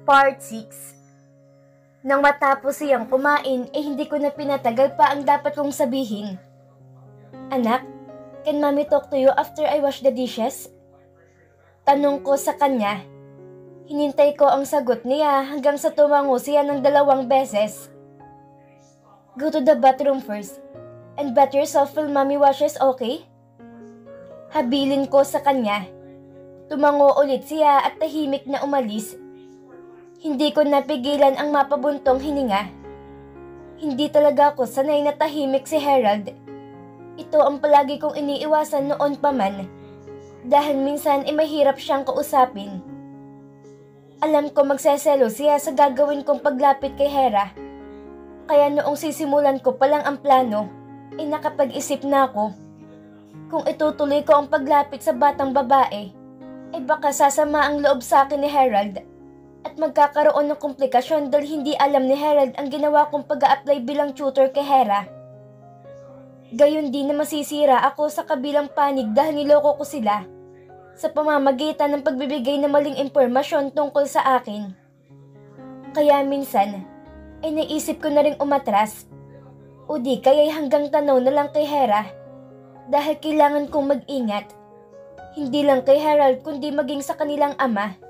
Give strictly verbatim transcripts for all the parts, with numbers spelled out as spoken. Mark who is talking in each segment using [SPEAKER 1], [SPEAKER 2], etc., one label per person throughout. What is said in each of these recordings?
[SPEAKER 1] Part six. Nang matapos siyang kumain, eh hindi ko na pinatagal pa ang dapat kong sabihin. Anak, can mommy talk to you after I wash the dishes? Tanong ko sa kanya. Hinintay ko ang sagot niya hanggang sa tumango siya ng dalawang beses. Go to the bathroom first and bath yourself while mommy washes, okay? Habilin ko sa kanya. Tumango ulit siya at tahimik na umalis. Hindi ko napigilan ang mapabuntong hininga. Hindi talaga ako sanay na tahimik si Harold. Ito ang palagi kong iniiwasan noon pa man. Dahil minsan ay mahirap siyang kausapin. Alam ko magseselo siya sa gagawin kong paglapit kay Hera. Kaya noong sisimulan ko pa lang ang plano, ay nakapag-isip na ako. Kung itutuloy ko ang paglapit sa batang babae, ay baka sasama ang loob sa akin ni Harold. At magkakaroon ng komplikasyon dahil hindi alam ni Harold ang ginawa kong pag-a-apply bilang tutor kay Hera. Gayon din na masisira ako sa kabilang panig dahil niloko ko sila sa pamamagitan ng pagbibigay ng maling impormasyon tungkol sa akin. Kaya minsan ay naisip ko na ring umatras o di kaya'y hanggang tanaw na lang kay Hera dahil kailangan kong mag-ingat. Hindi lang kay Harold kundi maging sa kanilang ama.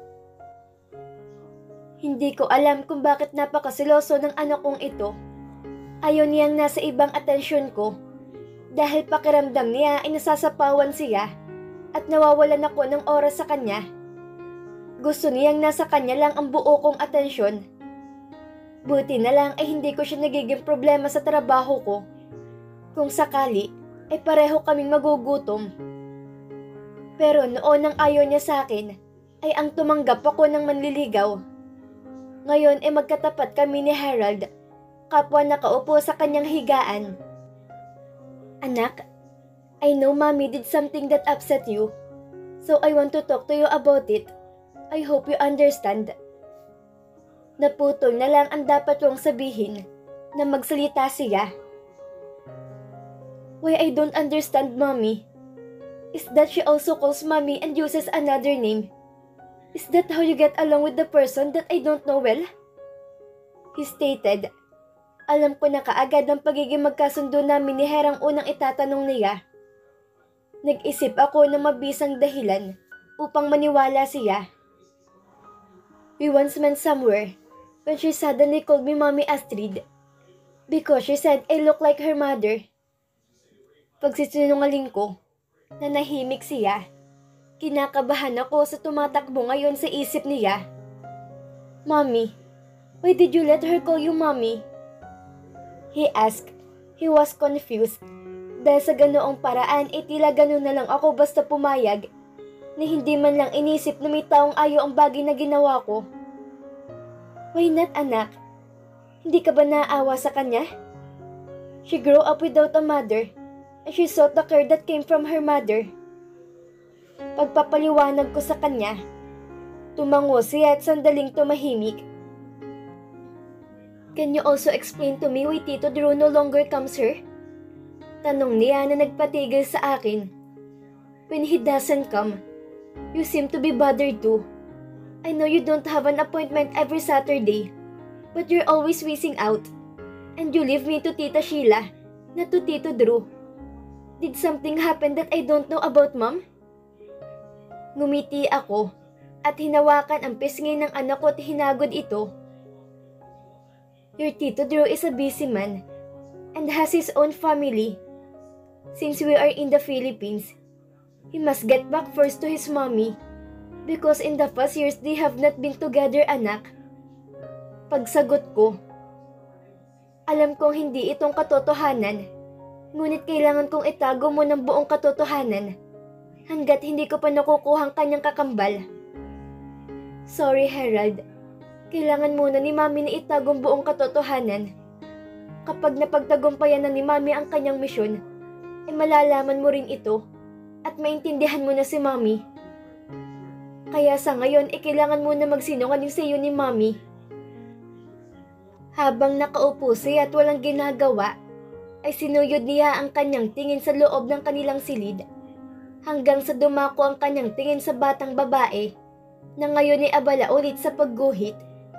[SPEAKER 1] Hindi ko alam kung bakit napakasiloso ng anak kong ito. Ayaw niyang nasa ibang atensyon ko dahil pakiramdam niya ay nasasapawan siya at nawawalan ako ng oras sa kanya. Gusto niyang nasa kanya lang ang buo kong atensyon. Buti na lang ay hindi ko siya nagiging problema sa trabaho ko. Kung sakali ay pareho kaming magugutom. Pero noon ang ayaw niya sa akin ay ang tumanggap ako ng manliligaw. Ngayon ay magkatapat kami ni Harold, kapwa nakaupo sa kanyang higaan. Anak, I know mommy did something that upset you, so I want to talk to you about it. I hope you understand. Naputol na lang ang dapat kong sabihin na magsalita siya. Why I don't understand, mommy, is that she also calls mommy and uses another name. Is that how you get along with the person that I don't know well? He stated. Alam ko na kaagad ang pagiging magkasundo namin ni Herang unang itatanong niya. Nag-isip ako ng mabisang dahilan upang maniwala siya. We once met somewhere when she suddenly called me Mommy Astrid because she said I look like her mother. Pagsisinungaling ko, nanahimik siya. Kinakabahan ako sa tumatakbo ngayon sa isip niya. Mommy, why did you let her call you Mommy? He asked. He was confused. Dahil sa ganoong paraan ay tila ganoon na lang ako basta pumayag na hindi man lang inisip na may taong ayaw ang bagay na ginawa ko. Why not, anak? Hindi ka ba naaawa sa kanya? She grew up without a mother and she sought the care that came from her mother. Pagpapaliwanag ko sa kanya, tumango siya at sandaling tumahimik. Can you also explain to me why Tito Drew no longer comes here? Tanong niya na nagpatigil sa akin. When he doesn't come, you seem to be bothered too. I know you don't have an appointment every Saturday, but you're always whizzing out. And you leave me to Tita Sheila, not to Tito Drew. Did something happen that I don't know about, Mom? Ngumiti ako at hinawakan ang pisngi ng anak ko at hinagod ito. Your Tito Drew is a busy man and has his own family. Since we are in the Philippines, he must get back first to his mommy because in the past years they have not been together, anak. Pagsagot ko, alam kong hindi itong katotohanan, ngunit kailangan kong itago mo ng buong katotohanan hanggat hindi ko pa nakukuhang kanyang kakambal. Sorry, Harold. Kailangan muna ni Mami na itagong buong katotohanan. Kapag napagtagumpayan na ni Mami ang kanyang misyon, ay malalaman mo rin ito at maintindihan mo na si Mami. Kaya sa ngayon, ay kailangan muna magsinungaling sa iyo ni Mami. Habang nakaupo siya at walang ginagawa, ay sinuyod niya ang kanyang tingin sa loob ng kanilang silid. Hanggang sa dumako ang kanyang tingin sa batang babae na ngayon ay abala ulit sa pagguhit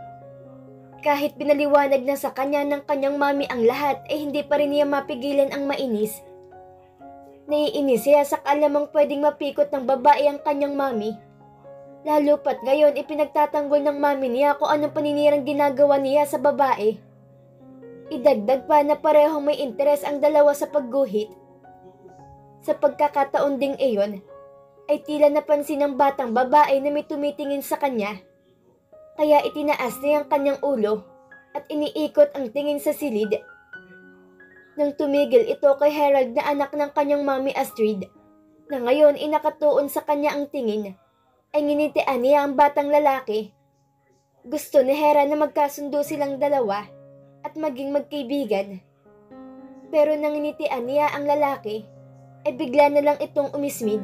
[SPEAKER 1] Kahit pinaliwanag na sa kanya ng kanyang mami ang lahat ay hindi pa rin niya mapigilan ang mainis. Naiinis siya sa kalamang pwedeng mapikot ng babae ang kanyang mami. Lalo pat ngayon ipinagtatanggol ng mami niya kung anong paninirang ginagawa niya sa babae. Idagdag pa na parehong may interes ang dalawa sa pagguhit. Sa pagkakataon ding iyon, ay tila napansin ng batang babae na may tumitingin sa kanya. Kaya itinaas niya ang kanyang ulo at iniikot ang tingin sa silid. Nang tumigil ito kay Harold na anak ng kanyang mami Astrid, na ngayon inakatuon sa kanya ang tingin, ay nginitian niya ang batang lalaki. Gusto ni Hera na magkasundo silang dalawa at maging magkaibigan. Pero nang nginitian niya ang lalaki, ay bigla na lang itong umismid.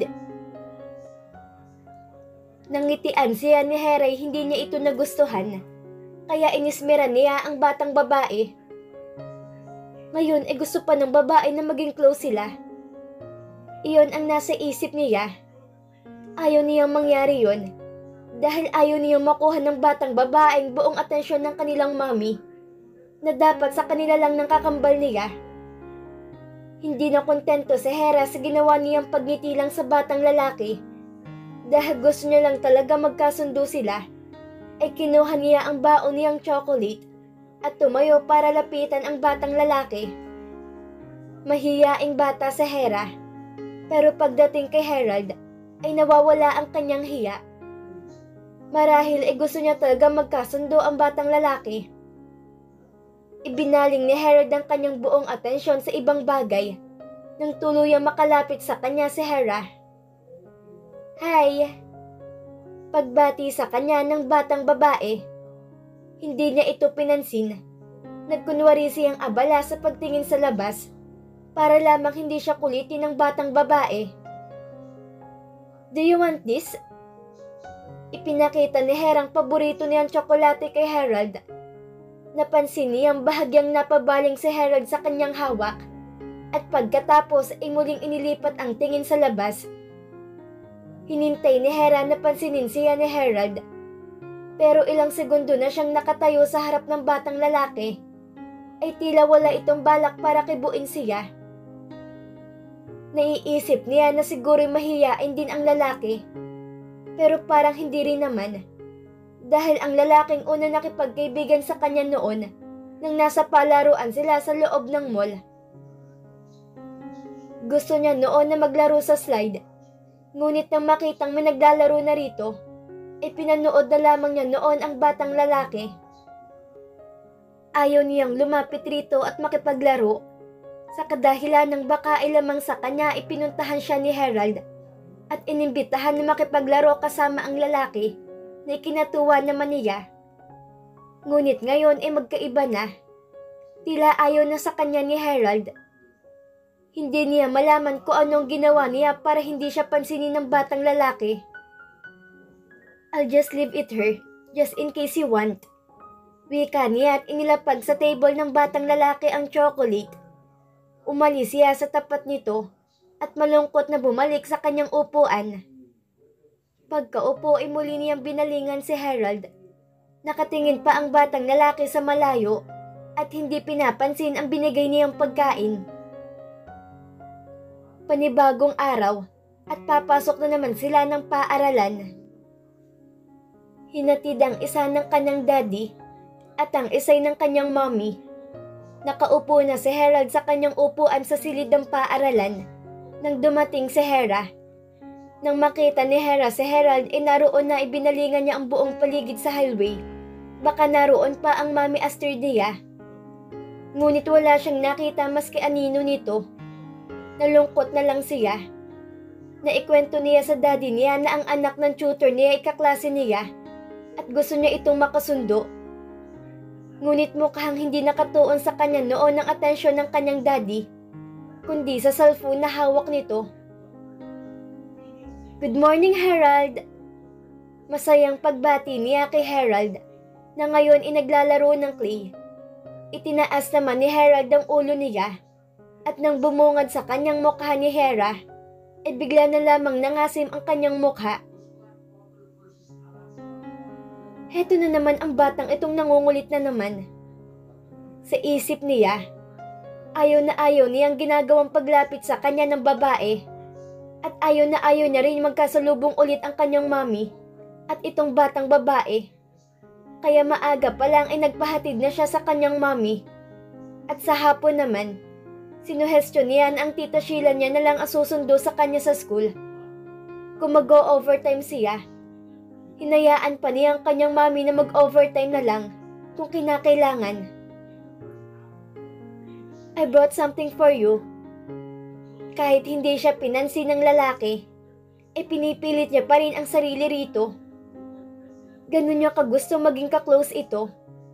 [SPEAKER 1] Nang ngitian siya ni Hera ay hindi niya ito nagustuhan, kaya inismeran niya ang batang babae. Ngayon ay gusto pa ng babae na maging close sila. Iyon ang nasa isip niya. Ayaw niyang mangyari yon, dahil ayaw niyang makuha ng batang babaeng buong atensyon ng kanilang mami, na dapat sa kanila lang ng kakambal niya. Hindi na kontento si Hera sa ginawa niyang pagngiti lang sa batang lalaki. Dahil gusto niya lang talaga magkasundo sila, ay kinuha niya ang baon niyang chocolate at tumayo para lapitan ang batang lalaki. Mahiyaing bata si Hera, pero pagdating kay Harold ay nawawala ang kanyang hiya. Marahil ay gusto niya talaga magkasundo ang batang lalaki. Ibinaling ni Harold ang kanyang buong atensyon sa ibang bagay nang tuluyang makalapit sa kanya si Hera. Hi! Pagbati sa kanya ng batang babae. Hindi niya ito pinansin. Nagkunwari siyang abala sa pagtingin sa labas para lamang hindi siya kulitin ng batang babae. Do you want this? Ipinakita ni Herang paborito niyang tsokolate kay Harold. Napansin niyang bahagyang napabaling si Harold sa kanyang hawak at pagkatapos ay muling inilipat ang tingin sa labas. Hinintay ni Hera na pansinin siya ni Harold, pero ilang segundo na siyang nakatayo sa harap ng batang lalaki, ay tila wala itong balak para kibuin siya. Naiisip niya na siguro mahiyain din ang lalaki, pero parang hindi rin naman, dahil ang lalaking una nakipagkaibigan sa kanya noon nang nasa palaruan sila sa loob ng mall. Gusto niya noon na maglaro sa slide. Ngunit nang makitang may naglalaro na rito, ay pinanood na lamang niya noon ang batang lalaki. Ayaw niyang lumapit rito at makipaglaro, sa kadahilan ng baka ay lamang sa kanya ipinuntahan siya ni Harold at inimbitahan na makipaglaro kasama ang lalaki na ikinatuwa naman niya. Ngunit ngayon ay magkaiba na. Tila ayaw na sa kanya ni Harold. Hindi niya malaman kung anong ginawa niya para hindi siya pansinin ng batang lalaki. I'll just leave it her, just in case you want. Wika niya at inilapag sa table ng batang lalaki ang chocolate. Umalis siya sa tapat nito at malungkot na bumalik sa kanyang upuan. Pagkaupo ay muli niyang binalingan si Harold. Nakatingin pa ang batang lalaki sa malayo at hindi pinapansin ang binigay niyang pagkain. Panibagong araw at papasok na naman sila ng paaralan. Hinatid ang isa ng kanyang daddy at ang isay ng kanyang mommy. Nakaupo na si Harold sa kanyang upuan sa silid ng paaralan nang dumating si Hera. Nang makita ni Hera si Harold ay naroon na ibinalingan niya ang buong paligid sa highway. Baka naroon pa ang mami Astridia. Ngunit wala siyang nakita maski anino nito. Nalungkot na lang siya. Naikwento niya sa daddy niya na ang anak ng tutor niya ay kaklase niya at gusto niya itong makasundo. Ngunit mukhang hindi nakatuon sa kanya noon ang atensyon ng kanyang daddy, kundi sa cellphone na hawak nito. Good morning, Harold! Masayang pagbati niya kay Harold na ngayon ay naglalaro ng clay. Itinaas naman ni Harold ang ulo niya. At nang bumungad sa kanyang mukha ni Hera, ay bigla na lamang nangasim ang kanyang mukha. Heto na naman ang batang itong nangungulit na naman. Sa isip niya, ayaw na ayaw niyang ginagawang paglapit sa kanya ng babae at ayaw na ayaw niya rin magkasalubong ulit ang kanyang mami at itong batang babae. Kaya maaga pa lang ay nagpahatid na siya sa kanyang mami at sa hapon naman, sinuhestyon niya ang tita Sheila niya na lang ang susundo sa kanya sa school. Kung mag-o-overtime siya, hinayaan pa niya ang kanyang mami na mag-overtime na lang kung kinakailangan. I brought something for you. Kahit hindi siya pinansin ng lalaki, ay pinipilit niya pa rin ang sarili rito. Ganun niya kagusto maging ka-close ito.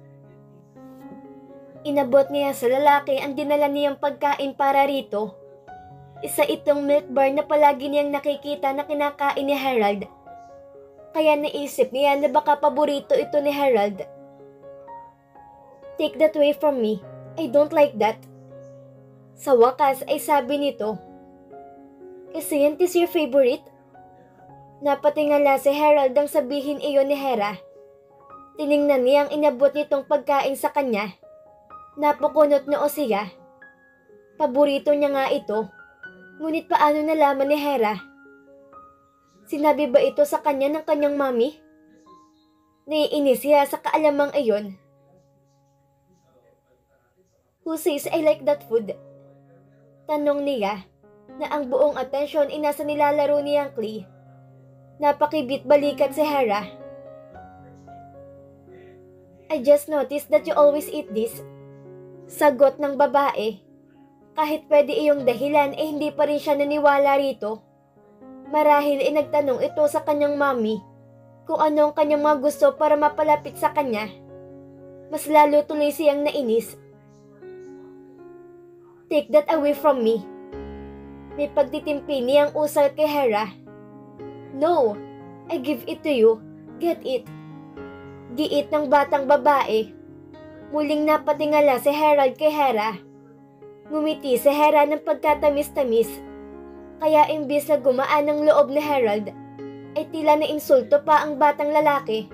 [SPEAKER 1] Inabot niya sa lalaki ang dinala niyang pagkain para rito. Isa itong milk bar na palagi niyang nakikita na kinakain ni Harold. Kaya naisip niya na baka paborito ito ni Harold. Take that away from me. I don't like that. Sa wakas ay sabi nito, kasi yan is your favorite? Napatingala si Harold ang sabihin iyon ni Hera. Tiningnan niya ang inabot nitong pagkain sa kanya. Napukunot noo siya. Paborito niya nga ito. Ngunit paano nalaman ni Hera? Sinabi ba ito sa kanya ng kanyang mami? Naiinis siya sa kaalamang iyon. Who says I like that food? Tanong niya na ang buong atensyon ay nasa nilalaro niyang Klee. Napakibit balikat si Hera. I just noticed that you always eat this. Sagot ng babae. Kahit pwede iyong dahilan eh hindi pa rin siya naniwala rito. Marahil ay nagtanong ito sa kanyang mami kung ano ang kanyang mga gusto para mapalapit sa kanya. Mas lalo tuloy siyang nainis. Take that away from me. May pagtitimpi niyang usal kay Hera. No, I give it to you. Get it. Giit ng batang babae. Muling napatingala si Harold kay Hera. Ngumiti si Hera ng pagkatamis-tamis. Kaya imbis na gumaan ang loob ni Harold, ay tila na insulto pa ang batang lalaki.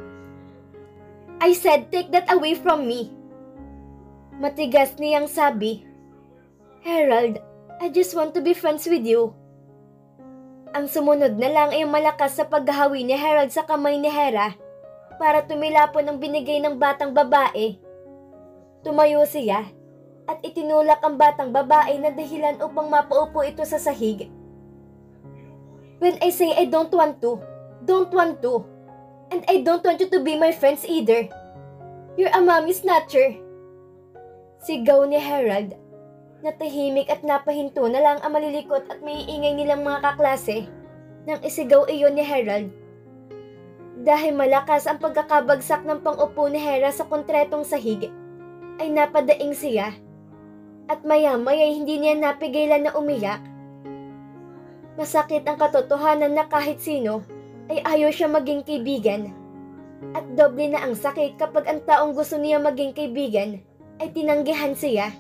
[SPEAKER 1] I said take that away from me. Matigas niyang sabi. Harold, I just want to be friends with you. Ang sumunod na lang ay malakas sa paghahawi ni Harold sa kamay ni Hera para tumilapon ang binigay ng batang babae. Tumayo siya at itinulak ang batang babae na dahilan upang mapaupo ito sa sahig. When I say I don't want to, don't want to. And I don't want you to be my friends either. You're a mommy snatcher. Sigaw ni Harold. Natahimik at napahinto na lang ang malilikot at may iingay nilang mga kaklase nang isigaw iyon ni Harold. Dahil malakas ang pagkakabagsak ng pang-upo ni Hera sa konkretong sahig, ay napadaing siya at maya-maya hindi niya napigilan na umiyak. Masakit ang katotohanan na kahit sino ay ayaw siya maging kaibigan. At doble na ang sakit kapag ang taong gusto niya maging kaibigan ay tinanggihan siya.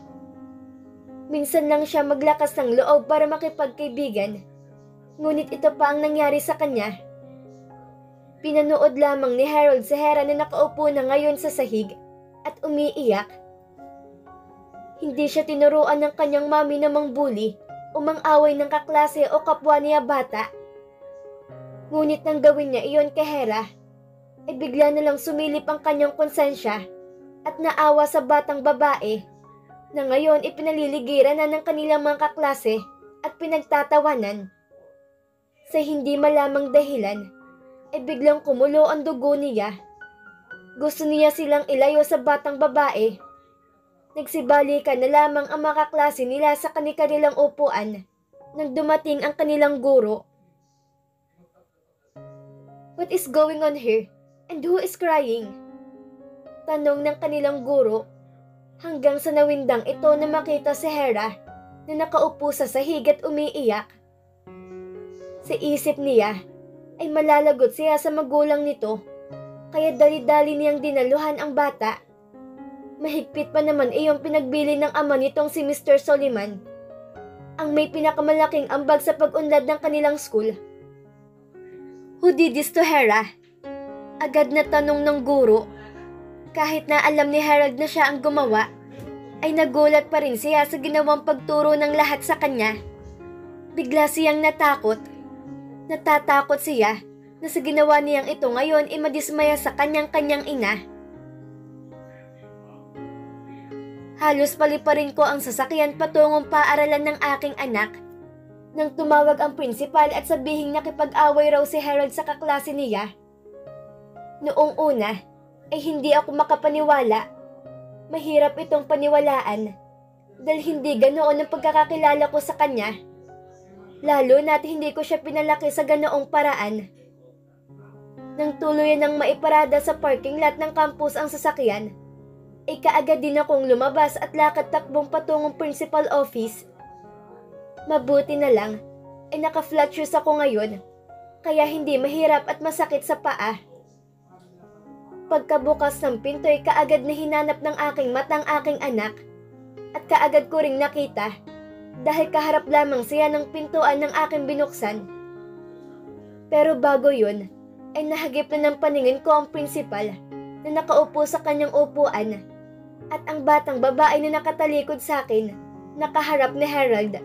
[SPEAKER 1] Minsan lang siya maglakas ng loob para makipagkaibigan, ngunit ito pa ang nangyari sa kanya. Pinanood lamang ni Harold si Hera na nakaupo na ngayon sa sahig at umiiyak. Hindi siya tinuruan ng kanyang mami na mangbuli o mang-away ng kaklase o kapwa niya bata. Ngunit nang gawin niya iyon kay Hera, ay bigla na lang sumilip ang kanyang konsensya at naawa sa batang babae na ngayon ipinaliligiran na ng kanilang mga kaklase at pinagtatawanan. Sa hindi malamang dahilan, ay biglang kumulo ang dugo niya. Gusto niya silang ilayo sa batang babae. Nagsibalikan na lamang ang mga kaklase nila sa kanilang upuan nang dumating ang kanilang guro. What is going on here? And who is crying? Tanong ng kanilang guro. Hanggang sa nawindang ito na makita si Hera na nakaupo sa sahig at umiiyak. Sa isip niya ay malalagot siya sa magulang nito, kaya dali-dali niyang dinaluhan ang bata. Mahigpit pa naman iyong pinagbili ng ama nitong si Mister Soliman, ang may pinakamalaking ambag sa pag-unlad ng kanilang school. Who did this to Hera? Agad na tanong ng guro. Kahit na alam ni Harold na siya ang gumawa, ay nagulat pa rin siya sa ginawang pagturo ng lahat sa kanya. Bigla siyang natakot. Natatakot siya na sa ginawa niyang ito ngayon ay madismaya sa kanyang-kanyang ina. Halos paliparin ko ang sasakyan patungong paaralan ng aking anak nang tumawag ang principal at sabihing nakipag-away raw si Harold sa kaklase niya. Noong una ay hindi ako makapaniwala. Mahirap itong paniwalaan dahil hindi ganoon ang pagkakakilala ko sa kanya. Lalo na't hindi ko siya pinalaki sa ganoong paraan. Nang tuluyan ng maiparada sa parking lot ng campus ang sasakyan, ay kaagad din akong lumabas at lakad takbong patungong principal office. Mabuti na lang ay naka-flat shoes ako ngayon, kaya hindi mahirap at masakit sa paa. Pagkabukas ng pinto ay kaagad na hinanap ng aking matang aking anak at kaagad ko ring nakita dahil kaharap lamang siya ng pintuan ng aking binuksan. Pero bago yun, ay nahagip na ng paningin ko ang principal na nakaupo sa kanyang upuan at ang batang babae na nakatalikod sa akin, nakaharap ni Harold.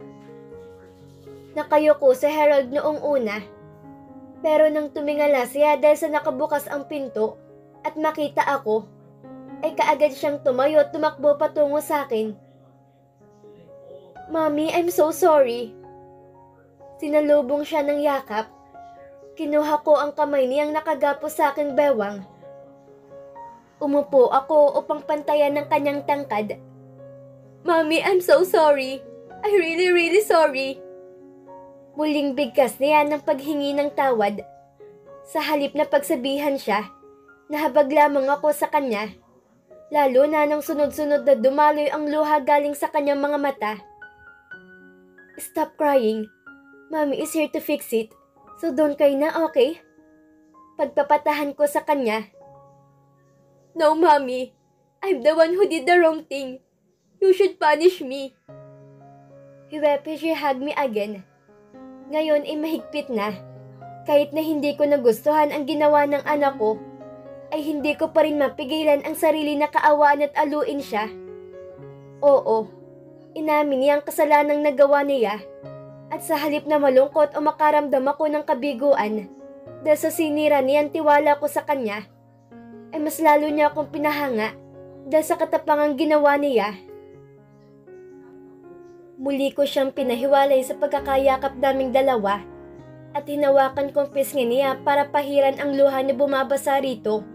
[SPEAKER 1] Nakayuko si Harold noong una, pero nang tumingala siya dahil sa nakabukas ang pinto at makita ako, ay kaagad siyang tumayo at tumakbo patungo sa akin. "Mommy, I'm so sorry." Sinalubong siya ng yakap. Kinuha ko ang kamay niyang nakagapos sa aking bewang. Umupo ako upang pantayan ng kanyang tangkad. "Mommy, I'm so sorry. I really, really sorry." Muling bigkas niya ng paghingi ng tawad. Sa halip na pagsabihan siya, nahabag lamang ako sa kanya. Lalo na nang sunod-sunod na dumaloy ang luha galing sa kanyang mga mata. "Stop crying. Mommy is here to fix it. So don't cry na, okay?" Pagpapatahan ko sa kanya. "No, Mommy. I'm the one who did the wrong thing. You should punish me." He wept as she hugged me again. Ngayon ay mahigpit na. Kahit na hindi ko nagustuhan ang ginawa ng anak ko, ay hindi ko pa rin mapigilan ang sarili na kaawaan at aluin siya. Oo, inamin niya ang kasalanang nagawa niya. At sa halip na malungkot o makaramdam ako ng kabiguan dahil sa sinira niyang tiwala ko sa kanya, ay mas lalo niya akong pinahanga dahil sa katapangang ginawa niya. Muli ko siyang pinahiwalay sa pagkakayakap naming dalawa at hinawakan kong pisngi niya para pahiran ang luha na bumabasa rito.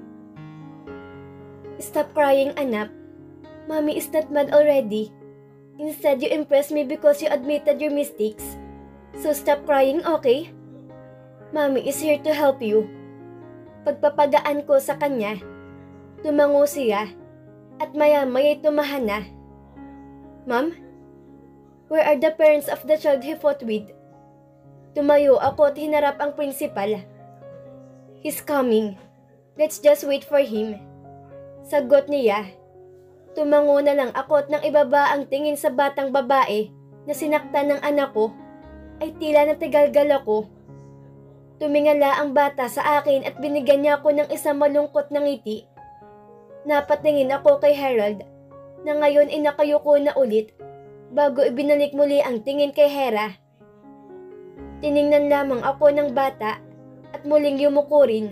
[SPEAKER 1] "Stop crying, anak. Mommy is not mad already. Instead, you impressed me because you admitted your mistakes. So stop crying, okay? Mommy is here to help you." Pagpapagaan ko sa kanya, tumango siya at maya-maya'y tumahan na. "Ma'am, where are the parents of the child he fought with?" Tumayo ako at hinarap ang principal. "He's coming. Let's just wait for him." Sagot niya. Tumango na lang ako at nang ibaba ang tingin sa batang babae na sinaktan ng anak ko, ay tila natigalgal ako. Tumingala ang bata sa akin at binigyan niya ako ng isang malungkot na ngiti. Napatingin ako kay Harold na ngayon ay nakayuko na ulit bago ibinalik muli ang tingin kay Hera. Tiningnan lamang ako ng bata at muling yumuko rin.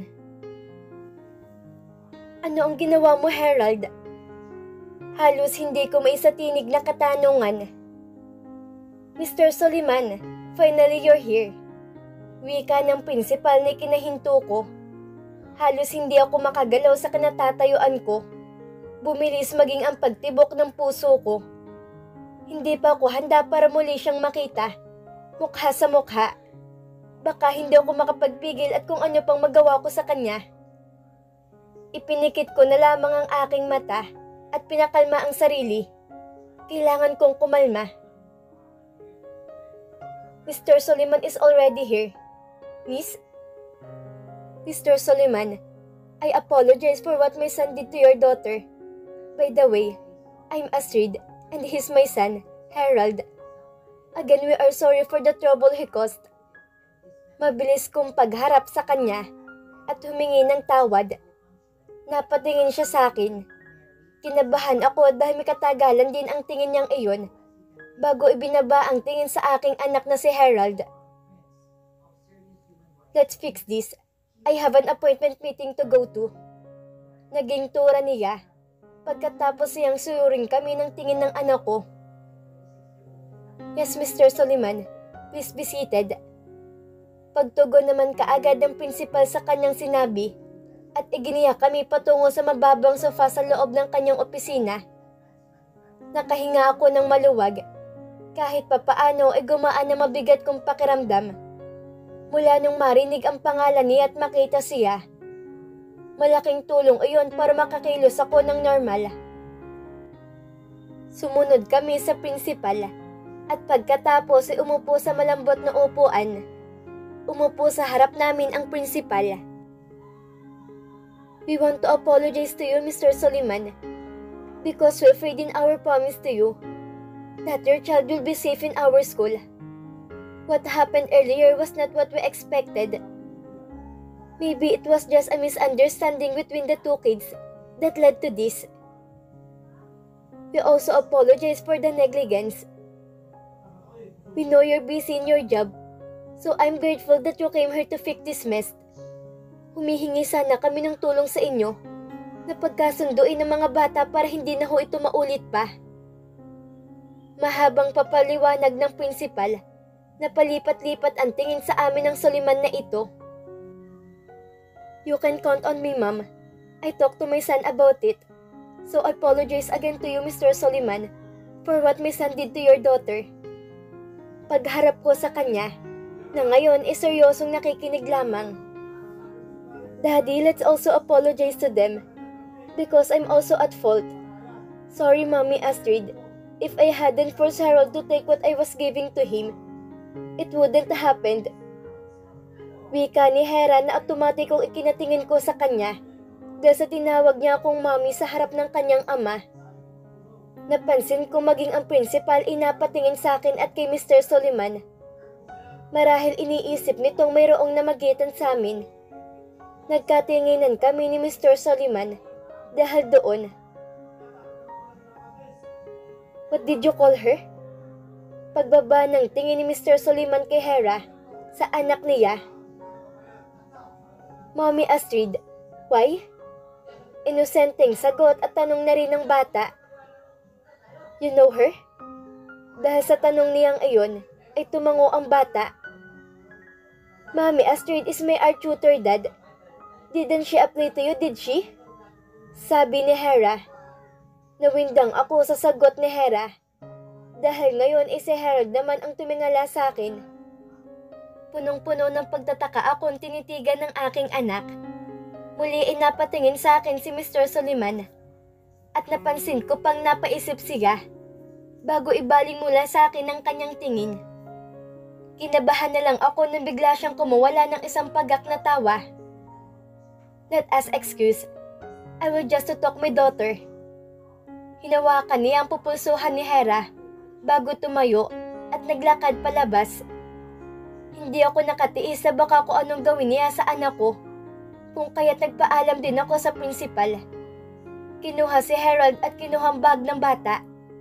[SPEAKER 1] "Ano ang ginawa mo, Harold?" Halos hindi ko maisatinig na katanungan. "Mister Soliman, finally you're here." Wika ng principal na kinahinto ko. Halos hindi ako makagalaw sa kinatatayuan ko. Bumilis maging ang pagtibok ng puso ko. Hindi pa ako handa para muli siyang makita, mukha sa mukha. Baka hindi ako makapagpigil at kung ano pang magawa ko sa kanya. Ipinikit ko na lamang ang aking mata at pinakalma ang sarili. Kailangan kong kumalma. "Mister Soliman is already here. Miss?" "Mister Soliman, I apologize for what my son did to your daughter. By the way, I'm Astrid and he's my son, Harold. Again, we are sorry for the trouble he caused." Mabilis kong pagharap sa kanya. at humingi ng tawad. Napatingin siya sa akin. Kinabahan ako dahil may katagalan din ang tingin niyang iyon bago ibinaba ang tingin sa aking anak na si Harold. Let's fix this. I have an appointment meeting to go to. Naging tura niya pagkatapos siyang suyuring kami ng tingin ng anak ko. Yes, Mister Soliman. Please be seated. Pagtugon naman kaagad ng principal sa kanyang sinabi at iginiya kami patungo sa mababang sofa sa loob ng kanyang opisina. Nakahinga ako ng maluwag. Kahit papaano ay gumaan na mabigat kong pakiramdam. Mula nung marinig ang pangalan niya at makita siya. Malaking tulong iyon para makakilos ako ng normal. Sumunod kami sa principal at pagkatapos ay umupo sa malambot na upuan. Umupo sa harap namin ang principal. We want to apologize to you, Mister Soliman, because we failed in our promise to you that your child will be safe in our school. What happened earlier was not what we expected. Maybe it was just a misunderstanding between the two kids that led to this. We also apologize for the negligence. We know you're busy in your job, so I'm grateful that you came here to fix this mess. Humihingi sana kami ng tulong sa inyo na pagkasunduin ng mga bata para hindi na ho ito maulit pa. Mahabang papaliwanag ng principal na palipat-lipat ang tingin sa amin ng Soliman na ito. You can count on me, ma'am. I talked to my son about it. So I apologize again to you, Mister Soliman, for what my son did to your daughter. Pagharap ko sa kanya, na ngayon ay seryosong nakikinig lamang. Daddy, let's also apologize to them, because I'm also at fault. Sorry, Mommy Astrid. If I hadn't forced Harold to take what I was giving to him, it wouldn't have happened. Wika ni Hera na automatikong ikinatingin ko sa kanya dahil sa tinawag niya akong mommy sa harap ng kanyang ama. Napansin ko maging ang principal inapatingin sa akin at kay Mister Soliman. Marahil iniisip nitong mayroong namagitan sa amin. Nagkatinginan kami ni Mister Soliman dahil doon. What did you call her? Pagbaba ng tingin ni Mister Soliman kay Hera sa anak niya. Mommy Astrid, why? Inosenteng sagot at tanong na rin ng bata. You know her? Dahil sa tanong niyang iyon, ay tumango ang bata. Mommy Astrid is my art tutor, Dad. Didn't she apply to you, did she? Sabi ni Hera. Nawindang ako sa sagot ni Hera. Dahil ngayon ay si Harold naman ang tumingala sa akin. Punong-puno ng pagtataka akong tinitigan ng aking anak. Muli ay napatingin sa akin si Mister Soliman. At napansin ko pang napaisip siya bago ibaling mula sa akin ang kanyang tingin. Kinabahan na lang ako nang bigla siyang kumuwala ng isang pagak na tawa. Let us excuse. I will just to talk my daughter. Hinawakan niya ang pupulsuhan ni Hera bago tumayo at naglakad palabas. Hindi ako nakatiis sa baka kung anong gawin niya sa anak ko, kung kaya't nagpaalam din ako sa principal. Kinuha si Harold at kinuhang bag ng bata.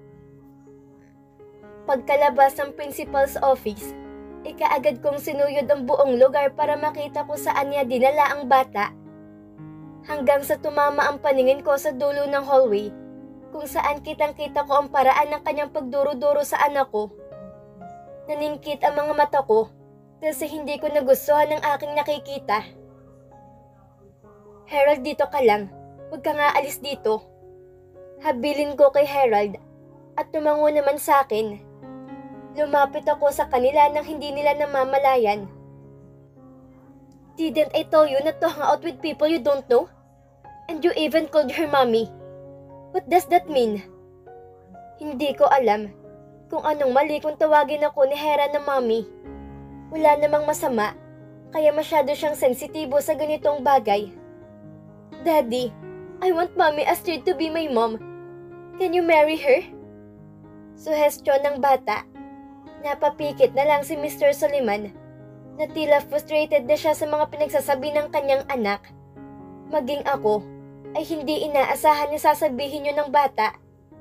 [SPEAKER 1] Pagkalabas ng principal's office, ikaagad kong sinuyod ang buong lugar para makita kung saan niya dinala ang bata. Hanggang sa tumama ang paningin ko sa dulo ng hallway, kung saan kitang-kita ko ang paraan ng kanyang pagduro-duro sa anak ko. Naningkit ang mga mata ko dahil sa hindi ko nagustuhan ng aking nakikita. Harold, dito ka lang. Huwag ka nga alis dito. Habilin ko kay Harold at tumango naman sa akin. Lumapit ako sa kanila nang hindi nila namamalayan. Didn't I tell you not to hang out with people you don't know? And you even called her mommy. What does that mean? Hindi ko alam kung anong mali kung tawagin ako ni Hera na mommy. Wala namang masama, kaya masyado siyang sensitibo sa ganitong bagay. Daddy, I want Mommy Astrid to be my mom. Can you marry her? Suhestyon ng bata. Napapikit na lang si Mister Soliman. na tila frustrated na siya sa mga pinagsasabi ng kanyang anak. Maging ako ay hindi inaasahan na sasabihin yun ng bata.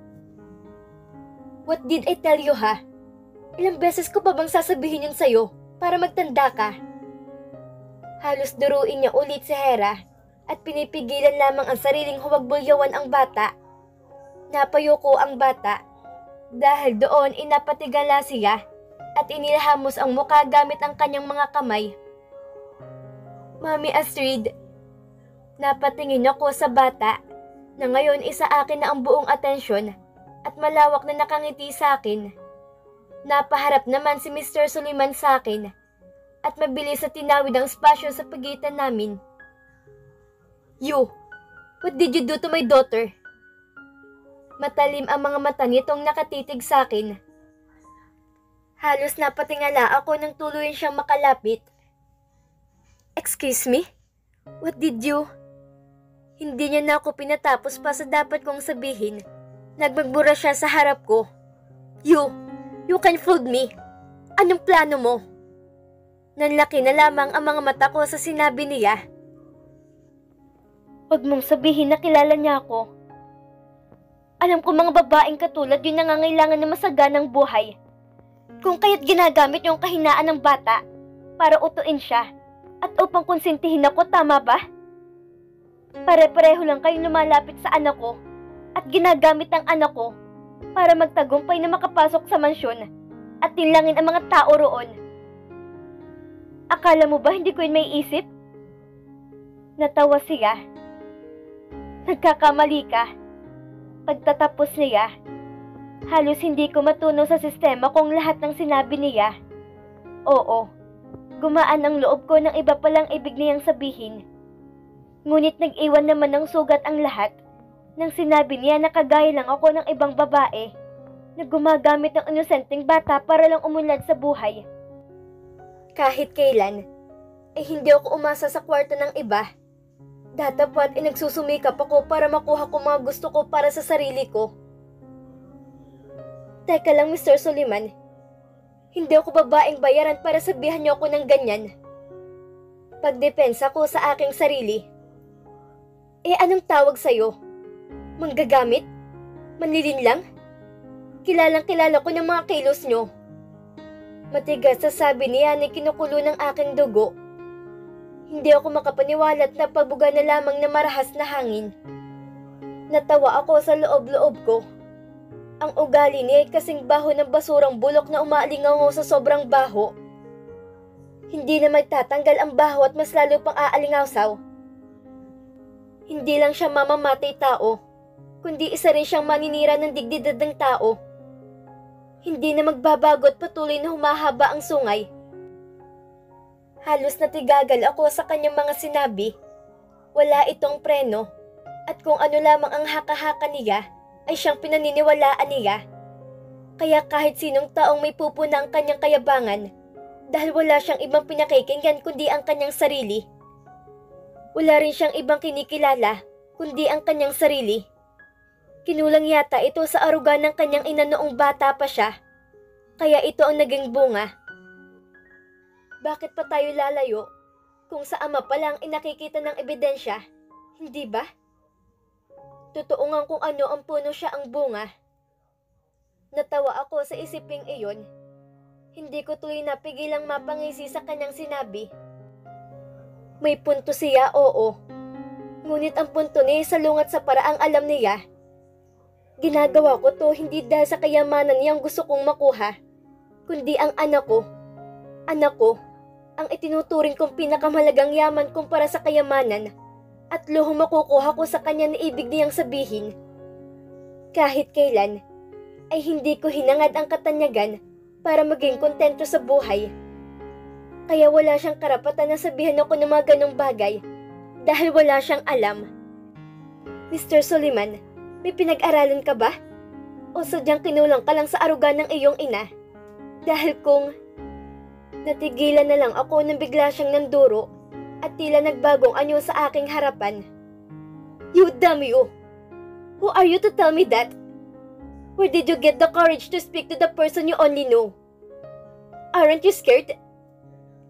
[SPEAKER 1] What did I tell you, ha? Ilang beses ko pa bang sasabihin yun sa'yo para magtanda ka? Halos duruin niya ulit si Hera at pinipigilan lamang ang sariling huwag bulyawan ang bata. Napayuko ang bata dahil doon inapatigala siya at inilahamos ang mukha gamit ang kanyang mga kamay. Mami Astrid, napatingin ako sa bata na ngayon isa akin na ang buong atensyon at malawak na nakangiti sa akin. Napaharap naman si Mister Suliman sa akin at mabilis na tinawid ang spasyo sa pagitan namin. You, what did you do to my daughter? Matalim ang mga mata nitong nakatitig sa akin. Halos napatingala ako nang tuluyan siyang makalapit. Excuse me? What did you... Hindi niya na ako pinatapos pa sa dapat kong sabihin. Nagmagbura siya sa harap ko. You, you can fool me. Anong plano mo? Nanlaki na lamang ang mga mata ko sa sinabi niya. Huwag mong sabihin na kilala niya ako. Alam ko mga babaeng katulad yun nangangailangan ng masaganang buhay. Kung kaya't ginagamit yung kahinaan ng bata para utuin siya at upang konsintihin ako, tama ba? Pare-pareho lang kayong lumalapit sa anak ko at ginagamit ang anak ko para magtagumpay na makapasok sa mansyon at tinlangin ang mga tao roon. Akala mo ba hindi ko yun may isip? Natawa siya. Nagkakamali ka. Pagtatapos niya, halos hindi ko matunaw sa sistema kung lahat ng sinabi niya. Oo, gumaan ang loob ko ng iba palang ibig niyang sabihin. Ngunit nag-iwan naman ng sugat ang lahat nang sinabi niya na kagaya lang ako ng ibang babae na gumagamit ng inosenteng bata para lang umunlad sa buhay. Kahit kailan, eh hindi ako umasa sa kwarto ng iba. Datapat ay nagsusumikap ako para makuha ko mga gusto ko para sa sarili ko. Teka lang, Mister Suliman. Hindi ako babaeng bayaran para sabihan niyo ako ng ganyan. Pagdepensa ko sa aking sarili. Eh anong tawag sa'yo? Manggagamit? Manlilinlang? Kilalang kilala ko ng mga kilos niyo. Matigas sa sabi niya na kinukulo ng aking dugo. Hindi ako makapaniwala at napabuga na lamang na marahas na hangin. Natawa ako sa loob-loob ko. Ang ugali niya ay kasing baho ng basurang bulok na umaalingaw sa sobrang baho. Hindi na magtatanggal ang baho at mas lalo pang aalingawsaw. Hindi lang siya mamamatay tao, kundi isa rin siyang maninira ng dignidad ng tao. Hindi na magbabago at patuloy na humahaba ang sungay. Halos natigagal ako sa kanyang mga sinabi. Wala itong preno at kung ano lamang ang haka-haka niya ay siyang pinaniniwalaan niya. Kaya kahit sinong taong may pupuna ang kanyang kayabangan dahil wala siyang ibang pinakikinggan kundi ang kanyang sarili. Wala rin siyang ibang kinikilala kundi ang kanyang sarili. Kinulang yata ito sa aruga ng kanyang ina noong bata pa siya. Kaya ito ang naging bunga. Bakit pa tayo lalayo kung sa ama pa lang inakikita ng ebidensya, hindi ba? Totoo nga kung ano ang puno siya ang bunga. Natawa ako sa isiping iyon. Hindi ko tuloy napigilang mapangisi sa kanyang sinabi. May punto siya, oo. Ngunit ang punto niya sa lungat sa paraang alam niya. Ginagawa ko to hindi dahil sa kayamanan niyang gusto kong makuha, kundi ang anak ko. Anak ko, ang itinuturing kong pinakamahalagang yaman kumpara sa kayamanan at luhong makukuha ko sa kanya na ibig niyang sabihin. Kahit kailan, ay hindi ko hinangad ang katanyagan para maging kontento sa buhay. Kaya wala siyang karapatan na sabihan ako ng mga ganong bagay dahil wala siyang alam. Mister Suliman, may pinag-aralan ka ba? O sadyang kinulang ka lang sa aruga ng iyong ina? Dahil kung... Natigilan na lang ako nang bigla siyang nanduro at tila nagbagong anyo sa aking harapan. You damn you! Who are you to tell me that? Where did you get the courage to speak to the person you only know? Aren't you scared?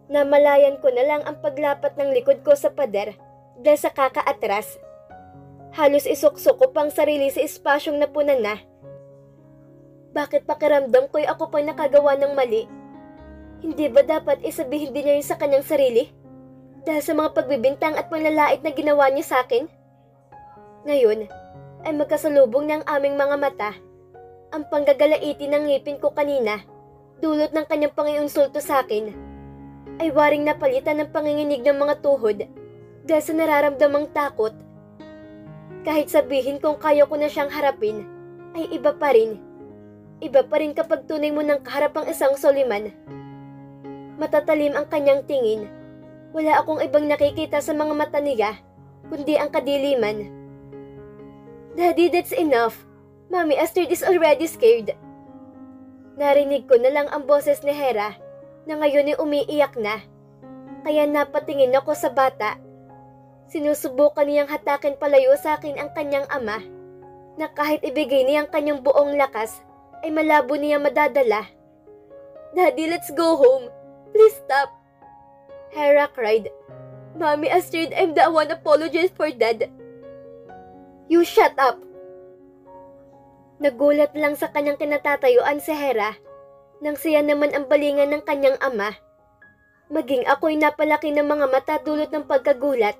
[SPEAKER 1] Namalayan ko na lang ang paglapat ng likod ko sa pader dahil sa kakaatras. Halos isuksok ko pang sarili sa espasyong napunan na. Bakit pakiramdam ko'y ako pang nakagawa ng mali? Hindi ba dapat isabihin din niya yun sa kanyang sarili? Dahil sa mga pagbibintang at panlalait na ginawa niya sa akin? Ngayon, ay magkasalubong ng aming mga mata. Ang panggagalaiti ng ngipin ko kanina, dulot ng kanyang pangiinsulto sa akin, ay waring napalitan ng panginginig ng mga tuhod dahil sa nararamdamang takot. Kahit sabihin kong kaya ko na siyang harapin, ay iba pa rin. Iba pa rin kapag tunay mo ng kaharap ang isang soliman. Matatalim ang kanyang tingin. Wala akong ibang nakikita sa mga mata niya, kundi ang kadiliman. Daddy, that's enough. Mommy Astrid is already scared. Narinig ko na lang ang boses ni Hera na ngayon ay umiiyak na. Kaya napatingin ako sa bata. Sinusubukan niyang hatakin palayo sa akin ang kanyang ama na kahit ibigay niya ang kanyang buong lakas ay malabo niya madadala. Daddy, let's go home. Please stop. Hera cried. Mommy Astrid, I'm the one apologize for Dad. You shut up. Nagulat lang sa kanyang kinatatayuan si Hera nang siya naman ang balingan ng kanyang ama. Maging ako'y napalaki ng mga mata dulot ng pagkagulat.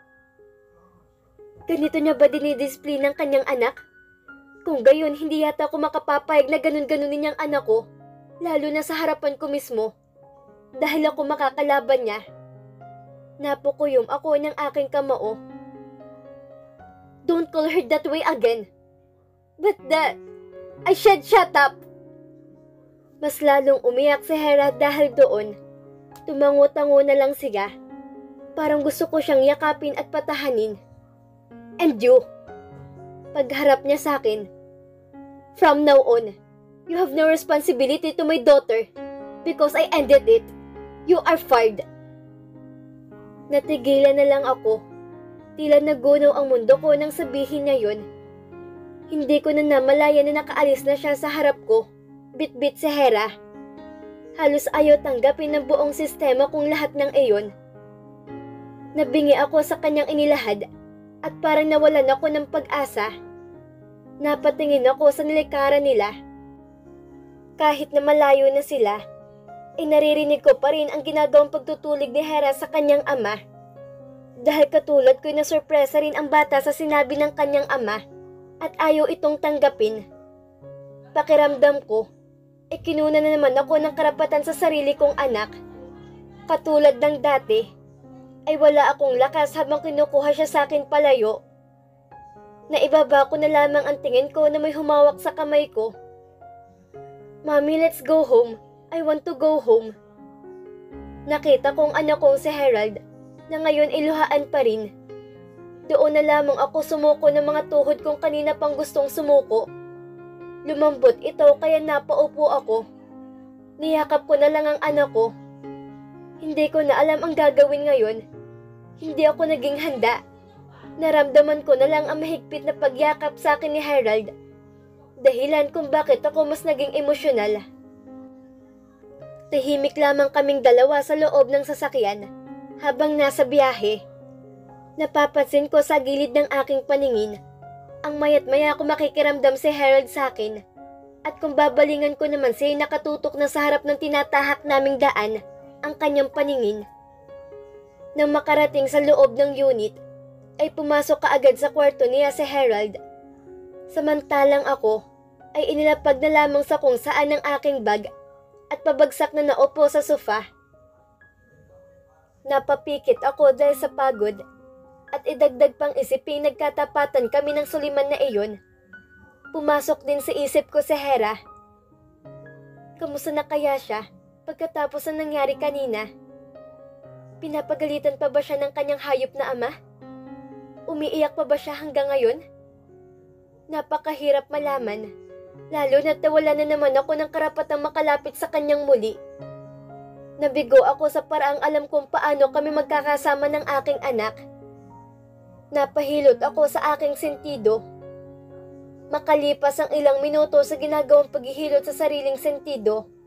[SPEAKER 1] Ganito niya ba dinidisplay ng kanyang anak? Kung gayon, hindi yata ako makapapayag na ganun-ganunin niyang anak ko, lalo na sa harapan ko mismo. Dahil ako makakalaban niya. Napukuyom ako ng aking kamao. Don't call her that way again. But that, I said shut up. Mas lalong umiyak si Hera dahil doon. Tumango-tango na lang siya. Parang gusto ko siyang yakapin at patahanin. And you, pagharap niya sa akin, from now on, you have no responsibility to my daughter because I ended it. You are fired. Natigilan na lang ako. Tila nagunaw ang mundo ko nang sabihin niya yun. Hindi ko na namalayan na nakaalis na siya sa harap ko. Bit-bit si Hera. Halos ayaw tanggapin ng buong sistema kung lahat ng iyon. Nabingi ako sa kanyang inilahad at parang nawalan ako ng pag-asa. Napatingin ako sa nilikaran nila. Kahit na malayo na sila, ay naririnig ko pa rin ang ginagawang pagtutulig ni Hera sa kanyang ama. Dahil katulad ko'y nasurpresa rin ang bata sa sinabi ng kanyang ama at ayaw itong tanggapin. Pakiramdam ko, ay kinuna na naman ako ng karapatan sa sarili kong anak. Katulad ng dati, ay wala akong lakas habang kinukuha siya sa akin palayo. Naibaba ko na lamang ang tingin ko na may humawak sa kamay ko. Mommy, let's go home. I want to go home. Nakita kong anak kong si Harold na ngayon iluhaan pa rin. Doon na lamang ako sumuko ng mga tuhod kong kanina pang gustong sumuko. Lumambot ito kaya napaupo ako. Niyakap ko na lang ang anak ko. Hindi ko na alam ang gagawin ngayon. Hindi ako naging handa. Naramdaman ko na lang ang mahigpit na pagyakap sa akin ni Harold. Dahilan kung bakit ako mas naging emosyonal. Tahimik lamang kaming dalawa sa loob ng sasakyan habang nasa biyahe. Napapansin ko sa gilid ng aking paningin. Ang mayat maya ko makikiramdam si Harold sa akin. At kung babalingan ko naman siya nakatutok na sa harap ng tinatahak naming daan, ang kanyang paningin. Nang makarating sa loob ng unit, ay pumasok kaagad sa kwarto niya si Harold. Samantalang ako, ay inilapag na lamang sa kung saan ang aking bag at pabagsak na naupo sa sofa. Napapikit ako dahil sa pagod at idagdag pang isipin nagkatapatan kami ng suliman na iyon. Pumasok din sa isip ko si Hera. Kamusta na kaya siya pagkatapos ng nangyari kanina? Pinapagalitan pa ba siya ng kanyang hayop na ama? Umiiyak pa ba siya hanggang ngayon? Napakahirap malaman, lalo na't nawala na naman ako ng karapatang makalapit sa kanyang muli. Nabigo ako sa paraang alam kung paano kami magkakasama ng aking anak. Napahilot ako sa aking sentido. Makalipas ang ilang minuto sa ginagawang paghihilot sa sariling sentido,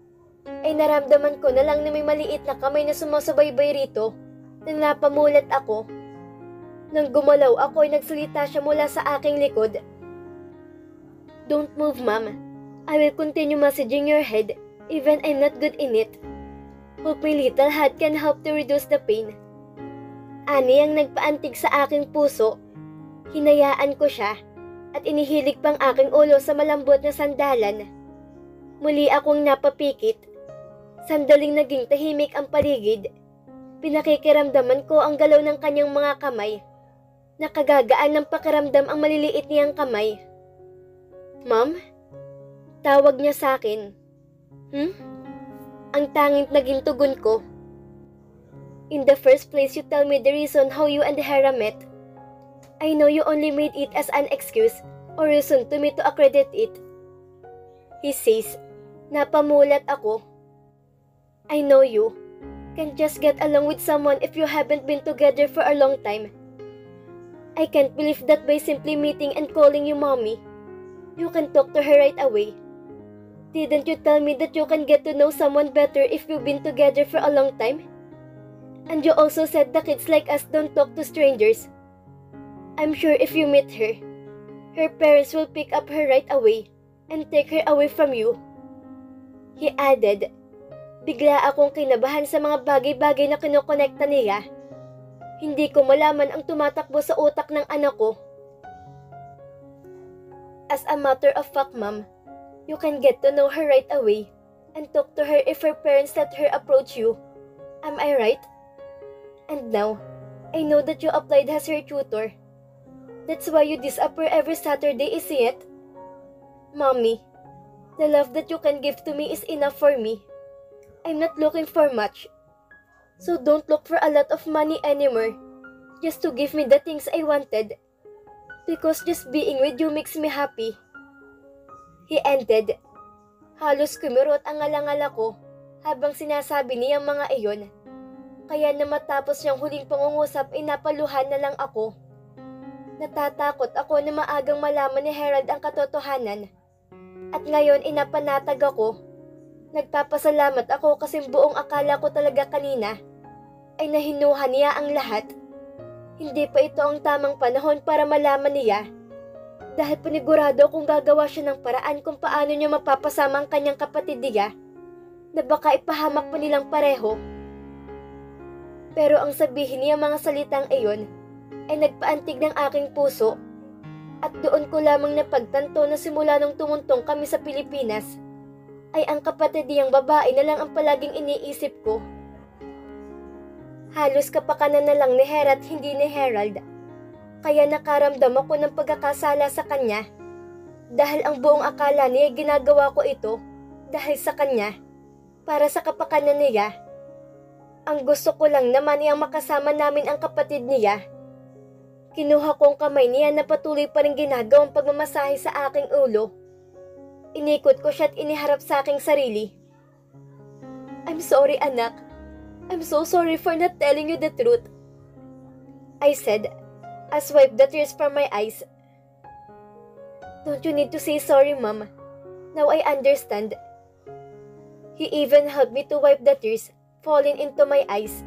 [SPEAKER 1] ay naramdaman ko na lang na may maliit na kamay na sumasubaybay rito na napamulat ako. Nang gumalaw ako ay nagsalita siya mula sa aking likod. "Don't move, ma'am. I will continue massaging your head even I'm not good in it. Hope my little hand can help to reduce the pain." Ani ang nagpaantig sa aking puso. Hinayaan ko siya at inihilig pang aking ulo sa malambot na sandalan. Muli akong napapikit. Sandaling naging tahimik ang paligid. Pinakikiramdaman ko ang galaw ng kanyang mga kamay. Nakagagaan ng pakiramdam ang maliliit niyang kamay. "Ma'am?" Tawag niya sa akin. "Hmm?" Ang tanging naging tugon ko. "In the first place, you tell me the reason how you and Hera met. I know you only made it as an excuse or reason to me to accredit it." He says. Napamulat ako. "I know you can't just get along with someone if you haven't been together for a long time. I can't believe that by simply meeting and calling you mommy, you can talk to her right away. Didn't you tell me that you can get to know someone better if you've been together for a long time? And you also said the kids like us don't talk to strangers. I'm sure if you meet her, her parents will pick up her right away and take her away from you." He added. Bigla akong kinabahan sa mga bagay-bagay na kinokonekta niya. Hindi ko malaman ang tumatakbo sa utak ng anak ko. "As a matter of fact, ma'am, you can get to know her right away and talk to her if her parents let her approach you. Am I right? And now, I know that you applied as her tutor. That's why you disappear every Saturday, isn't it? Mommy, the love that you can give to me is enough for me. I'm not looking for much. So don't look for a lot of money anymore, just to give me the things I wanted. Because just being with you makes me happy." He ended. Halos kumirot ang ngalangala ko habang sinasabi niya ang mga iyon. Kaya na matapos niyang huling pangungusap ay napaluhan na lang ako. Natatakot ako na maagang malaman ni Harold ang katotohanan. At ngayon ay napanatag ako. Nagpapasalamat ako kasi buong akala ko talaga kanina ay nahinuhan niya ang lahat. Hindi pa ito ang tamang panahon para malaman niya. Dahil panigurado kung gagawa siya ng paraan kung paano niya mapapasama ang kanyang kapatid niya na baka ipahamak pa nilang pareho. Pero ang sabihin niya mga salitang iyon ay nagpaantig ng aking puso at doon ko lamang napagtanto na simula nung tumuntong kami sa Pilipinas ay ang kapatid niyang babae na lang ang palaging iniisip ko. Halos kapakanan na lang ni Hera at hindi ni Harold. Kaya nakaramdam ako ng pagkakasala sa kanya dahil ang buong akala niya ginagawa ko ito dahil sa kanya, para sa kapakanan niya. Ang gusto ko lang naman ay ang makasama namin ang kapatid niya. Kinuha kong kamay niya na patuloy pa rin ginagawang pagmamasahe sa aking ulo. Inikot ko siya at iniharap sa aking sarili. "I'm sorry, anak. I'm so sorry for not telling you the truth," I said, as wipe the tears from my eyes. "Don't you need to say sorry, Mom. Now I understand." He even helped me to wipe the tears falling into my eyes.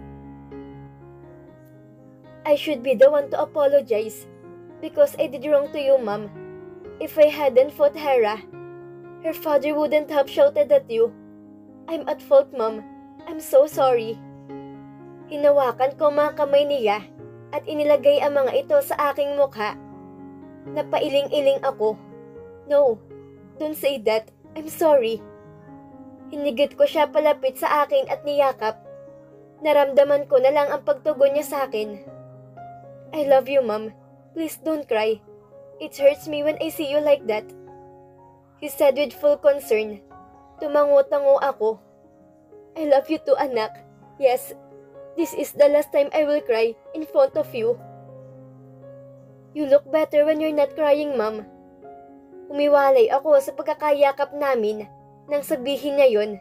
[SPEAKER 1] "I should be the one to apologize because I did wrong to you, Mom. If I hadn't fought Hera, her father wouldn't have shouted at you. I'm at fault, Mom. I'm so sorry." Hinawakan ko mga kamay niya at inilagay ang mga ito sa aking mukha. Napailing-iling ako. "No, don't say that. I'm sorry." Hinigit ko siya palapit sa akin at niyakap. Naramdaman ko na lang ang pagtugon niya sa akin. "I love you, Mom. Please don't cry. It hurts me when I see you like that," he said with full concern. Tumango-tango ako. "I love you too, anak. Yes, this is the last time I will cry in front of you." "You look better when you're not crying, Mom." Umiwalay ako sa pagkakayakap namin nang sabihin niya yon.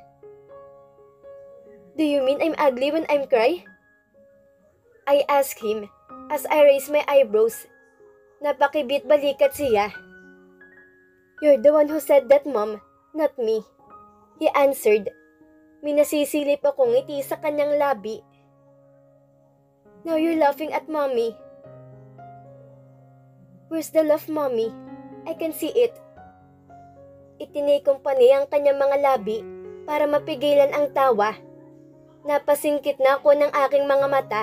[SPEAKER 1] "Do you mean I'm ugly when I'm cry?" I asked him as I raised my eyebrows. Napakibit balikat siya. "You're the one who said that, Mom, not me," he answered. May nasisilip akong ngiti sa kanyang labi. Now you're laughing at mommy. Where's the laugh, mommy? I can see it. Itinay-kong pani ang kanyang mga labi para mapigilan ang tawa. Napasingkit na ako ng aking mga mata.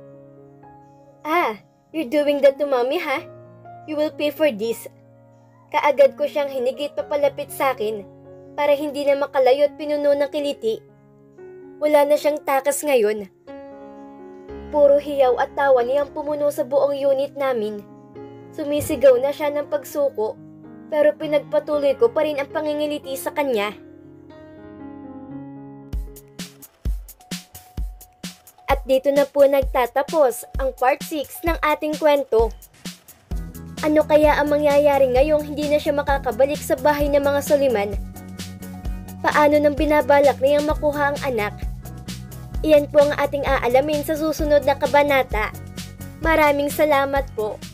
[SPEAKER 1] Ah, you're doing that to mommy, ha? You will pay for this. Kaagad ko siyang hinigit papalapit sa akin para hindi na makalayo at pinuno ng kiliti. Wala na siyang takas ngayon. Puro hiyaw at tawa niyang pumuno sa buong unit namin. Sumisigaw na siya ng pagsuko, pero pinagpatuloy ko pa rin ang pangingiliti sa kanya. At dito na po nagtatapos ang part six ng ating kwento. Ano kaya ang mangyayari ngayong hindi na siya makakabalik sa bahay ng mga Soliman? Paano nang binabalak niyang makuha ang anak? Iyan po ang ating aalamin sa susunod na kabanata. Maraming salamat po.